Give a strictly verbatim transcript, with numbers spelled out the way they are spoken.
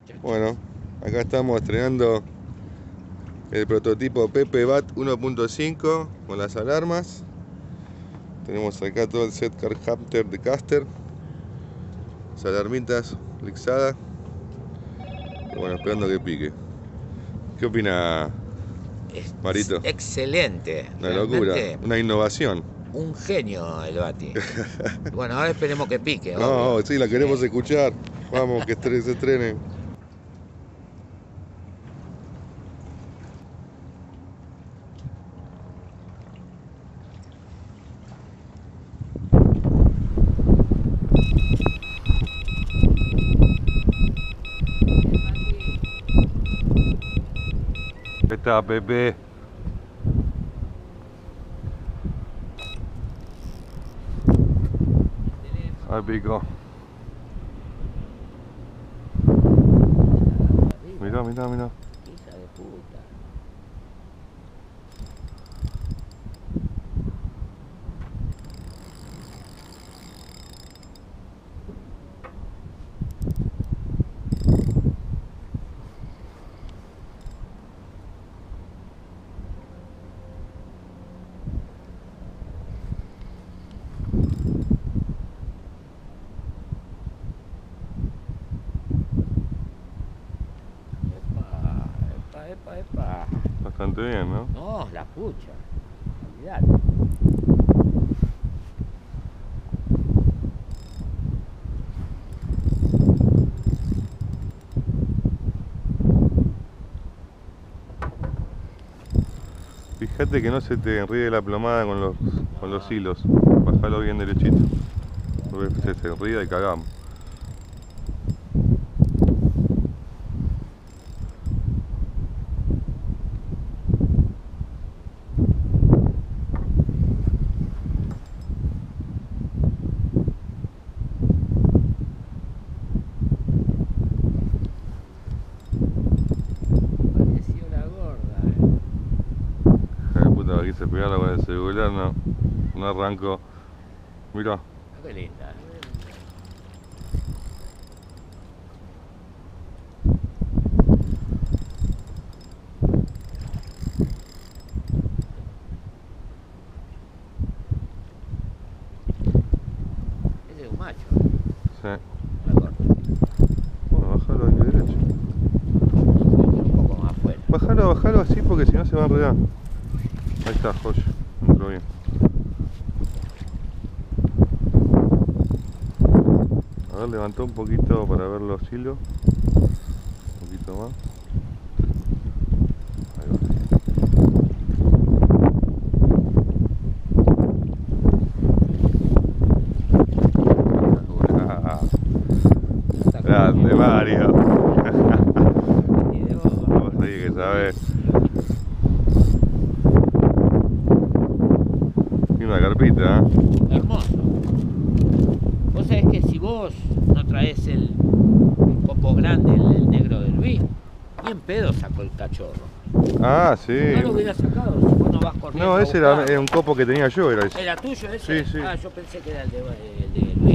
Bueno, acá estamos estrenando el prototipo Pepe Bat uno punto cinco con las alarmas. Tenemos acá todo el set Carpfishing de caster, las alarmitas lixadas. Y bueno, esperando que pique. ¿Qué opina Es Marito? excelente. Una locura, una innovación. Un genio el Bati. Bueno, ahora esperemos que pique. No, obvio. sí, la queremos Sí. escuchar. Vamos, que estre- se estrene. Ahí está, Pepe. Ahí pico. Mirá, mirá, mirá. Hija de puta. Epa, epa, epa. Bastante bien, ¿no? No, la pucha. Olvidate. Fíjate que no se te enríe la plomada con los, con los hilos. Bájalo bien derechito. Porque se, se enrida y cagamos. Pareció la gorda, eh. Hija de puta, quise pegarla con el celular, no, no arrancó. Mirá. Qué linda. Ese es un macho. Sí. La gorda. Bueno, bájalo aquí derecho. Un poco más afuera. Bájalo, bájalo así porque si no se va a enredar. Ahí está, joya. Entró bien. A ver, levantó un poquito para ver los hilos. Un poquito más. Ahí va. Grande Mario. Vos sí que sabés. Y una carpita, ¿eh? Hermoso. Vos sabés que si vos no traes el, el copo grande, el, el negro del Luis, ni en pedo sacó el cachorro. Ah, sí. No lo hubiera sacado si vos no vas corriendo. No, a ese era, buscarlo. era un copo que tenía yo, era ese. ¿Era tuyo ese? Sí, sí. Ah, yo pensé que era el de, el de Luis.